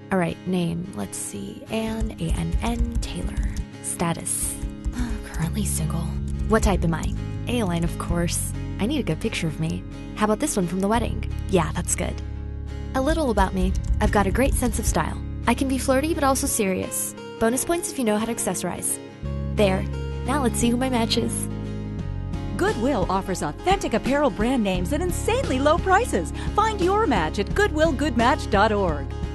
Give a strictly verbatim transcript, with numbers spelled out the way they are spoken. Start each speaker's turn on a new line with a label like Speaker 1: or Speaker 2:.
Speaker 1: Alright, name, let's see, Ann, A N N, Taylor. Status, currently single. What type am I? A-line, of course. I need a good picture of me. How about this one from the wedding? Yeah, that's good. A little about me. I've got a great sense of style. I can be flirty but also serious. Bonus points if you know how to accessorize. There. Now let's see who my match is.
Speaker 2: Goodwill offers authentic apparel brand names at insanely low prices. Find your match at goodwill good match dot org.